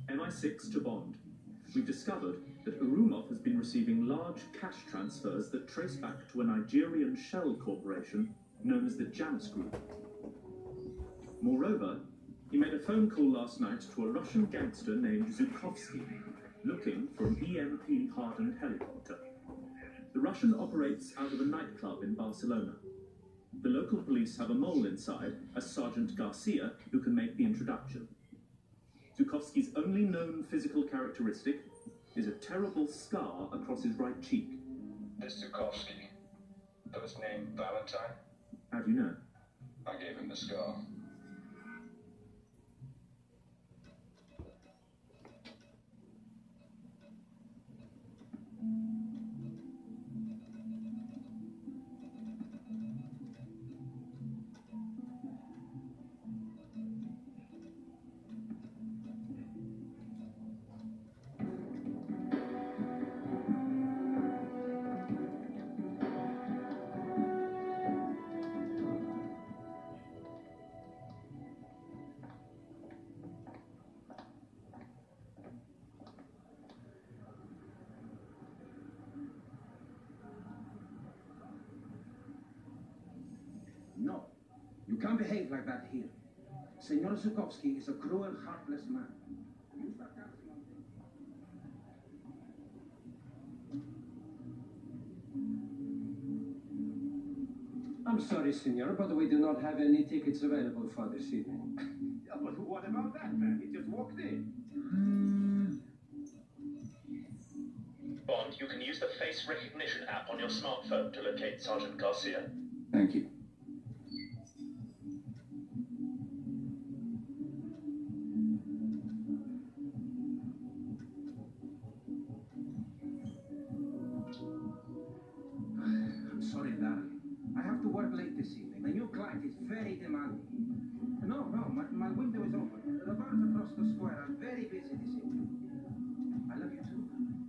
MI6 to Bond. We've discovered that Urumov has been receiving large cash transfers that trace back to a Nigerian shell corporation known as the Janus Group. Moreover, he made a phone call last night to a Russian gangster named Zhukovsky, looking for an EMP-hardened helicopter. The Russian operates out of a nightclub in Barcelona. The local police have a mole inside, a Sergeant Garcia, who can make the introduction. Zhukovsky's only known physical characteristic is a terrible scar across his right cheek. This Zhukovsky, first name Valentine? How do you know? I gave him the scar. No, you can't behave like that here. Senor Zhukovsky is a cruel, heartless man. I'm sorry, senor, but we do not have any tickets available for this evening. Yeah, but what about that man? He just walked in. Bond, you can use the face recognition app on your smartphone to locate Sergeant Garcia. Thank you. I'm sorry, darling. I have to work late this evening. The new client is very demanding. No, my window is open. The bars across the square are very busy this evening. I love you too.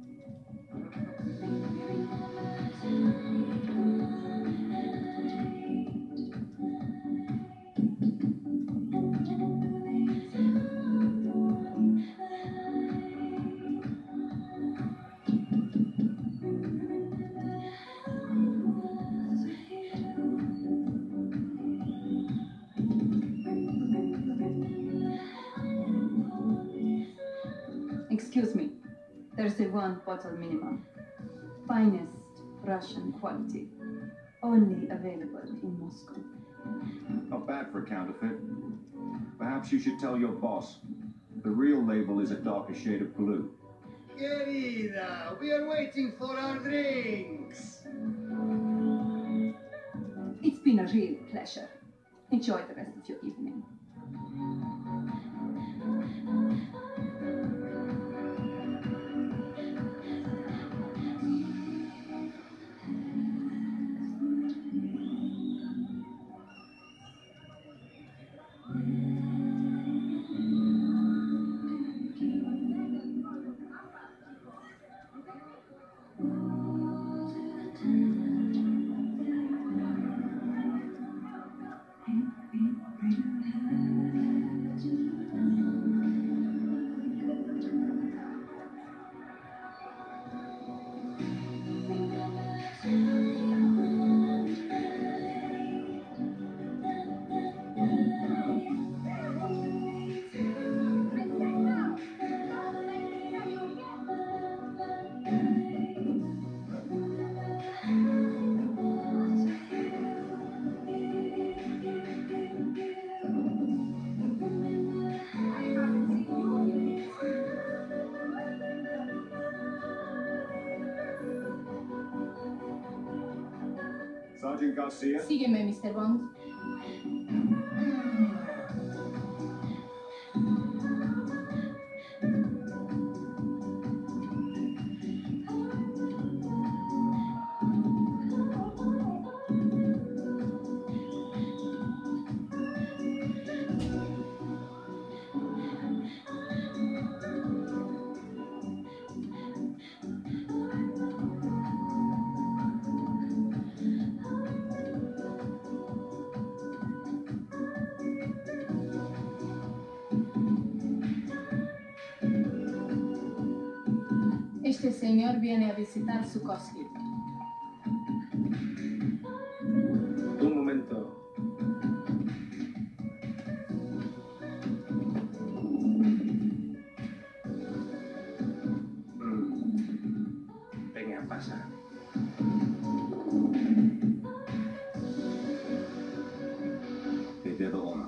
Excuse me, there's a one bottle minimum. Finest Russian quality. Only available in Moscow. Not bad for a counterfeit. Perhaps you should tell your boss. The real label is a darker shade of blue. Querida, we are waiting for our drinks. It's been a real pleasure. Enjoy the rest of your evening. Sergeant Garcia? Sígueme, Mr. Bond. Este señor viene a visitar Sukovsky. Un momento. Venga, pasa. They did the honor.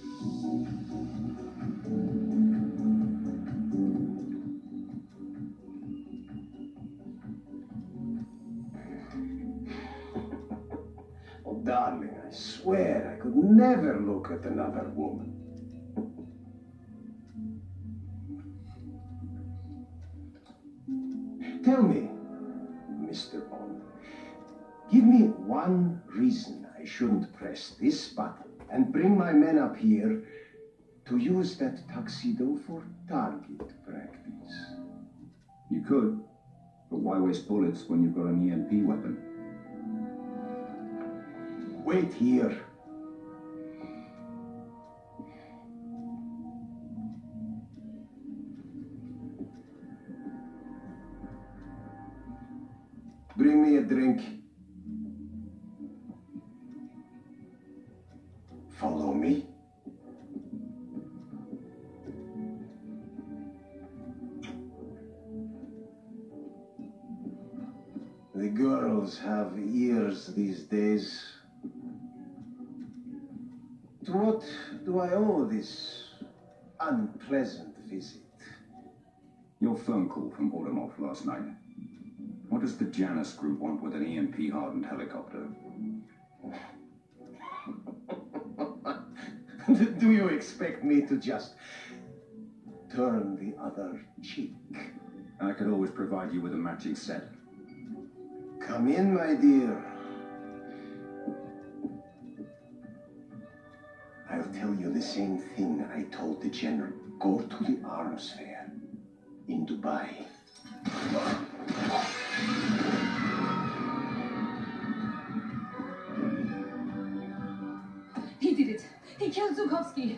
Oh, darling, I swear I could never look at another woman. Tell me, Mr. Bond, give me one reason I shouldn't press this button and bring my men up here to use that tuxedo for target practice. You could, but why waste bullets when you've got an EMP weapon? Wait here. Bring me a drink. Follow me. The girls have ears these days. To what do I owe this unpleasant visit? Your phone call from Ordomov last night. What does the Janus group want with an EMP-hardened helicopter? Do you expect me to just turn the other cheek? I could always provide you with a matching set. Come in, my dear. I'll tell you the same thing I told the general. Go to the arms fair in Dubai. He did it. He killed Zukovsky.